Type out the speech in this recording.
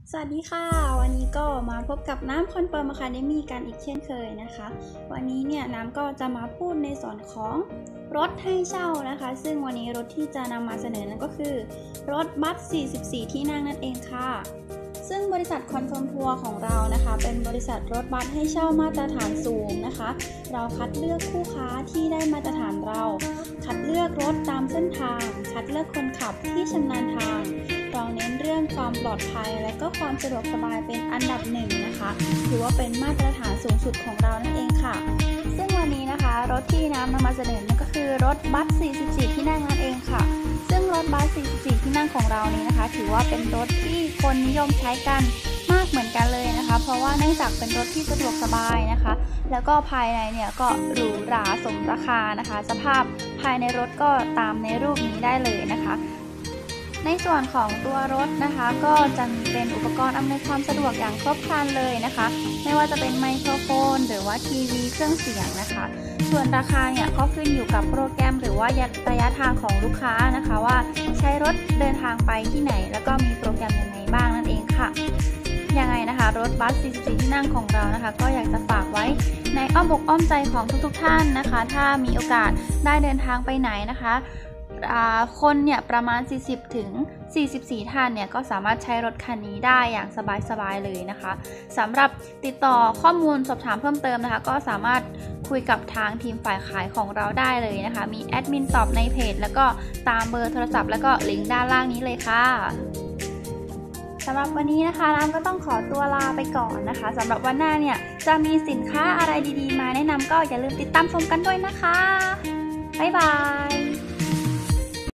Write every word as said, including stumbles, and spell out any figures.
สวัสดีค่ะวันนี้ก็มาพบกับน้ำคอนเฟิร์มอะคาเดมี่กันอีกเช่นเคยนะคะวันนี้เนี่ยน้ำก็จะมาพูดในส่วนของรถให้เช่านะคะซึ่งวันนี้รถที่จะนำมาเสนอนั้นก็คือรถบัสสี่สิบสี่ที่นั่งนั่นเองค่ะซึ่งบริษัทคอนเฟิร์มทัวร์ของเรานะคะเป็นบริษัทรถบัสให้เช่ามาตรฐานสูงนะคะเราคัดเลือกคู่ค้าที่ได้มาตรฐานเราคัดเลือกรถตามเส้นทางคัดเลือกคนขับที่ชำนาญทางเราเน้นเรื่องความปลอดภัยและก็ความสะดวกสบายเป็นอันดับหนึ่งนะคะถือว่าเป็นมาตรฐานสูงสุดของเรานั่นเองค่ะซึ่งวันนี้นะคะรถที่น้ำนำมาเสนอนั่นก็คือรถบัสสี่สิบสี่ที่นั่งนั่นเองค่ะซึ่งรถบัสสี่สิบสี่ที่นั่งของเรานี้นะคะถือว่าเป็นรถที่คนนิยมใช้กันมากเหมือนกันเลยนะคะเพราะว่าเนื่องจากเป็นรถที่สะดวกสบายนะคะแล้วก็ภายในเนี่ยก็หรูหราสมราคานะคะสภาพภายในรถก็ตามในรูปนี้ได้เลยนะคะในส่วนของตัวรถนะคะก็จะมีเป็นอุปกรณ์อำนวยความสะดวกอย่างครบครันเลยนะคะไม่ว่าจะเป็นไมโครโฟนหรือว่าทีวีเครื่องเสียงนะคะส่วนราคาเนี่ยก็ขึ้นอยู่กับโปรแกรมหรือว่าระยะทางของลูกค้านะคะว่าใช้รถเดินทางไปที่ไหนแล้วก็มีโปรแกรมยังไงบ้างนั่นเองค่ะยังไงนะคะรถบัสสี่สิบสี่ที่นั่งของเรานะคะก็อยากจะฝากไว้ในอ้อมอกอ้อมใจของทุกๆท่านนะคะถ้ามีโอกาสได้เดินทางไปไหนนะคะคนเนี่ยประมาณสี่สิบถึงสี่สิบสี่ท่านเนี่ยก็สามารถใช้รถคันนี้ได้อย่างสบายๆเลยนะคะสำหรับติดต่อข้อมูลสอบถามเพิ่มเติมนะคะก็สามารถคุยกับทางทีมฝ่ายขายของเราได้เลยนะคะมีแอดมินตอบในเพจแล้วก็ตามเบอร์โทรศัพท์แล้วก็ลิงก์ด้านล่างนี้เลยค่ะสำหรับวันนี้นะคะน้ำก็ต้องขอตัวลาไปก่อนนะคะสำหรับวันหน้าเนี่ยจะมีสินค้าอะไรดีๆมาแนะนำก็อย่าลืมติดตามชมกันด้วยนะคะบ๊ายบาย